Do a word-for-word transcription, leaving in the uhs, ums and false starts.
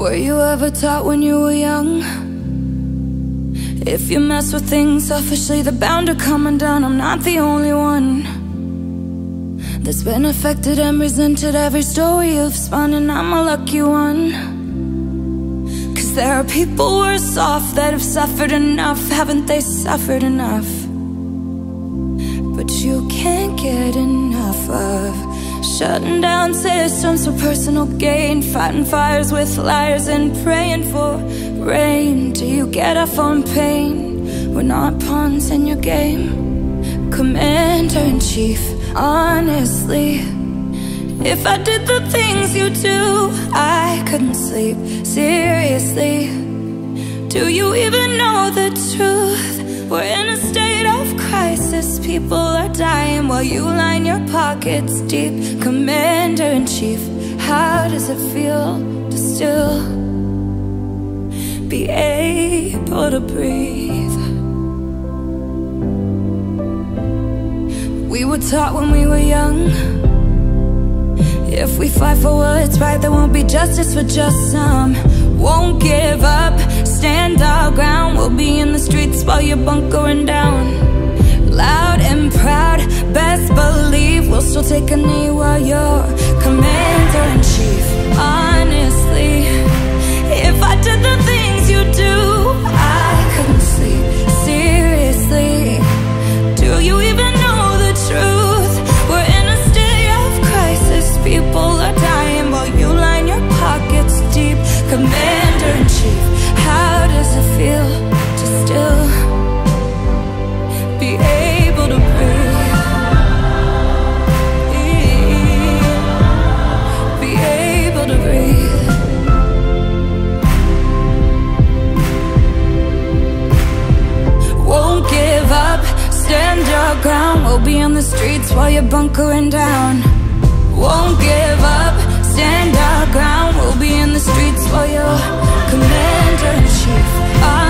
Were you ever taught when you were young? If you mess with things selfishly, they're bound to come undone. I'm not the only one that's been affected and resented every story you've spun, and I'm a lucky one. Cause there are people worse off that have suffered enough. Haven't they suffered enough? But you can't get enough of shutting down systems for personal gain, fighting fires with liars and praying for rain. Do you get off on pain? We're not pawns in your game, Commander-in-Chief. Honestly, if I did the things you do, I couldn't sleep. Seriously, do you even know the truth? We're in a state of crisis. People are dying while you line your pockets deep. Commander-in-Chief, how does it feel to still be able to breathe? We were taught when we were young, if we fight for what's right, there won't be justice for just some. Won't give up, stand our ground. We'll be in the streets while you're bunkering down. Loud and proud, best believe we'll still take a knee while you're Commander-in-Chief. Honestly, if I did the things you do, I couldn't sleep. Seriously, do you even know the truth? We're in a state of crisis. People are dying while you line your pockets deep. Commander-in-Chief, how does it feel to still be able to breathe? Be able to breathe. Won't give up, stand your ground. We'll be on the streets while you're bunkering down. Won't give up, stand our ground. We'll be in the streets while you're Commander-in-Chief.